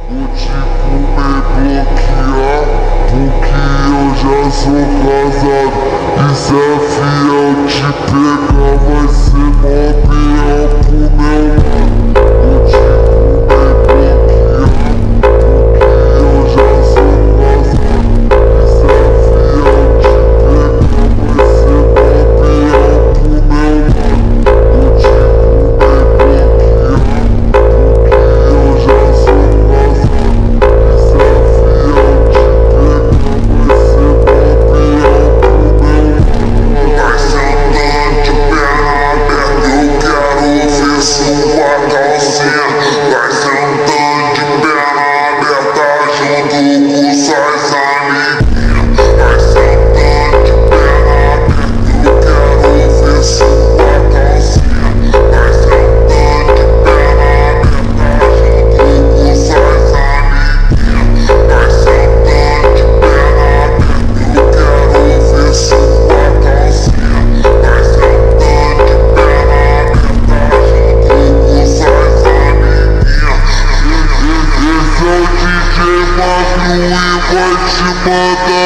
Vou te comer, bloquear, porque eu já sou casado. E se a fiel te pegar, vai ser mó pior pro meu lado. Vou te comer, bloquear, porque eu já sou casado. E se a fiel te pegar, vai ser mó pior pro meu lado. Vou te comer, bloquear, porque eu já sou casado. E se a fiel te pegar, vai ser mó pior pro meu lado. Vai sentando de perna aberta, eu quero ver sua calcinha. Vai sentando de perna aberta junto com suas amiguinhas. Vai sentando de perna aberta, eu quero ver sua calcinha. Vai sentando de perna aberta junto com suas amiguinhas. Vai sentando de perna aberta, eu quero ver sua calcinha. Vai sentando de perna aberta junto com suas amiguinhas. Esse é o DJ Magno e vai te mandar